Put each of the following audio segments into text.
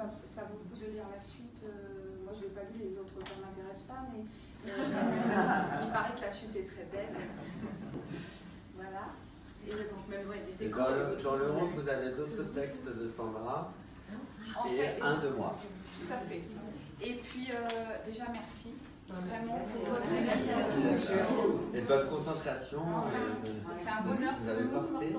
ça vaut le coup de lire la suite. Moi, je ne l'ai pas lu, les autres auteurs ne m'intéressent pas, mais il paraît que la suite est très belle. Voilà. Et même des écoles. Dans le 11, vous avez d'autres textes de Sandra et un de moi. Tout à fait. Et puis, déjà, merci. Vraiment pour votre énergie. Et de votre concentration. C'est un bonheur vous avez porté.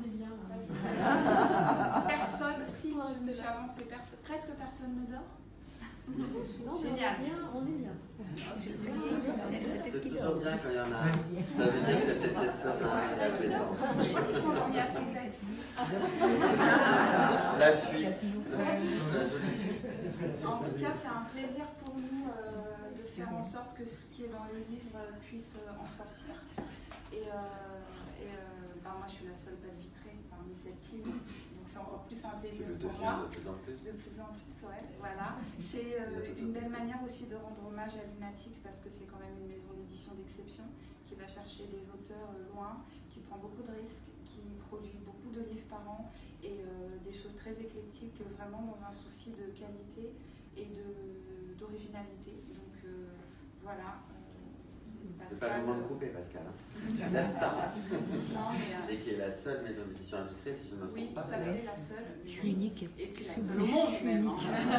Personne, si je me suis avancée, presque personne ne dort. Non, génial. On est bien. C'est toujours bien quand il y en a un. Ça veut dire que c'était ça présent. Je crois qu'ils sont endormis à ton texte. La fuite. En tout cas, c'est un plaisir pour nous de faire en sorte que ce qui est dans les livres puisse en sortir. Et moi, je suis la seule pâte vitrée parmi cette team. Donc, c'est encore plus un plaisir pour moi. De plus en plus. De plus en plus, ouais. Voilà. C'est une belle manière aussi de rendre hommage à Lunatique parce que c'est quand même une maison d'édition d'exception qui va chercher des auteurs loin, qui prend beaucoup de risques, qui produit beaucoup de livres par an et des choses très éclectiques, vraiment dans un souci de qualité et d'originalité. Donc voilà. C'est pas le moment de couper, Pascal. Laisse ça. Et qui est la seule maison d'édition vitrée, si je ne me trompe oui, pas. Oui, tout à fait, la seule. Je suis unique. Et puis la seule au monde, même.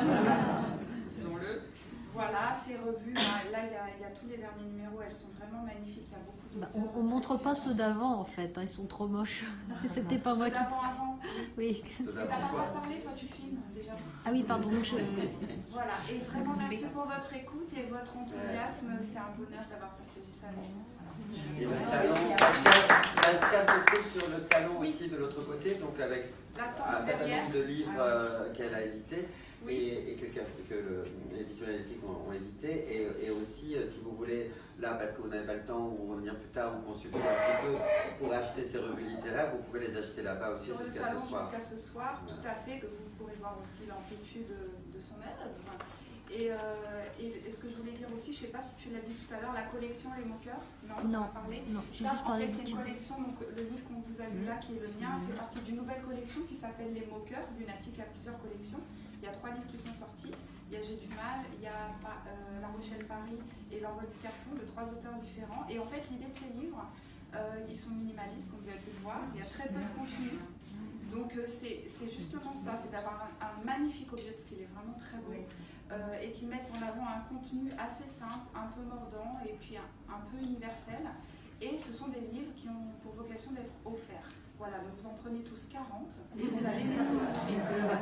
Disons-le. Voilà, ces revues, là, il y a tous les derniers numéros, elles sont vraiment magnifiques. Il y a beaucoup d'auteurs. On ne montre pas ceux d'avant, en fait. Ils sont trop moches. C'était pas moi qui... Ceux d'avant, avant. Oui. Et t'as pas le droit de parler, toi, tu filmes, déjà. Ah oui, pardon. Voilà, et vraiment merci pour votre écoute et votre enthousiasme. C'est un bonheur d'avoir partagé ça avec vous. Et le salon, Pascal se trouve sur le salon aussi de l'autre côté, donc avec un certain nombre de livres qu'elle a édités et que l'édition électrique ont édité. Et aussi, si vous voulez, là, parce que vous n'avez pas le temps ou revenir plus tard ou consulter un petit peu pour acheter ces revues littéraires, vous pouvez les acheter là-bas aussi jusqu'à ce soir. Jusqu'à ce soir, tout à fait, que vous pourrez voir aussi l'amplitude de son œuvre. Et ce que je voulais dire aussi, je ne sais pas si tu l'as dit tout à l'heure, la collection Les Moqueurs. Non, on va parler. Non, ça, en fait, c'est une collection, donc le livre qu'on vous a vu là, qui est le mien, fait partie d'une nouvelle collection qui s'appelle Les Moqueurs. Lunatique a plusieurs collections. Il y a 3 livres qui sont sortis. Il y a J'ai du mal, il y a La Rochelle Paris et L'Envol du carton, de 3 auteurs différents. Et en fait, l'idée de ces livres, ils sont minimalistes, comme vous avez pu le voir. Il y a très peu de contenu. Donc c'est justement ça, c'est d'avoir un magnifique objet, parce qu'il est vraiment très beau, et qui met en avant un contenu assez simple, un peu mordant, et puis un peu universel. Et ce sont des livres qui ont pour vocation d'être offerts. Voilà, donc vous en prenez tous 40, et vous allez les offrir.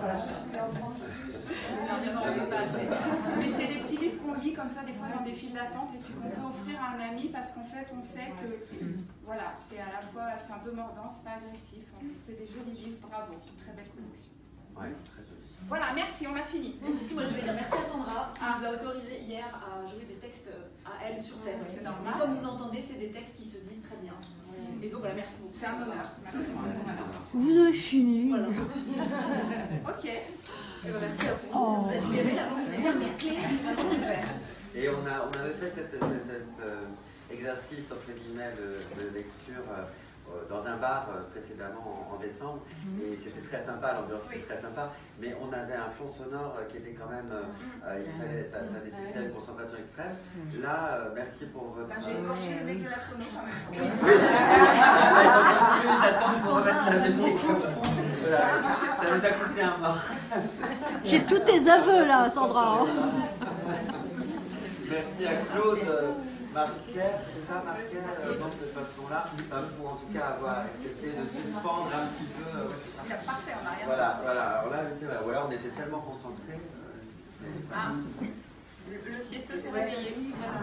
Mais c'est des petits livres qu'on lit comme ça, des fois dans des files d'attente, et qu'on peut offrir à un ami, parce qu'en fait, on sait que, voilà, c'est à la fois, c'est un peu mordant, c'est pas agressif, c'est des jolis livres, bravo, une très belle collection. Oui, très joli. Voilà, merci, on a fini. Ici, moi je voulais dire merci à Sandra qui nous a autorisé hier à jouer des textes à elle sur scène. C'est normal. Et comme vous entendez, c'est des textes qui se disent très bien. Et donc voilà, merci beaucoup. C'est un honneur. Merci. Vous avez fini. Voilà. Ok. Et ben, merci à vous. Vous êtes libérés, là, vous avez fermé la clé. Super. Et on avait fait cet exercice, entre guillemets, de lecture dans un bar précédemment en décembre, et c'était très sympa, l'ambiance était très sympa, mais on avait un fond sonore qui était quand même, ça nécessitait une concentration extrême. Là, merci pour votre... J'ai égorgé le mec de la sono quand même. Ils attendent pour remettre la musique au fond. Voilà. Ça nous a coûté un mort. J'ai tous tes aveux là, Sandra. Merci à Claude Marquet, c'est ça, Marquet, dans cette façon-là, pour en tout cas avoir accepté de suspendre un petit peu. Il a parfait, on n'a rien. Voilà, alors là, c'est vrai, ou alors on était tellement concentrés. Le sieste s'est réveillé.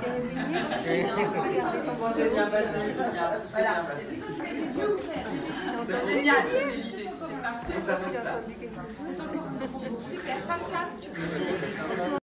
C'est bien passé, c'est bien passé. C'est génial, c'est l'idée. C'est parfait. Ça fait ça. Super, Pascal, tu peux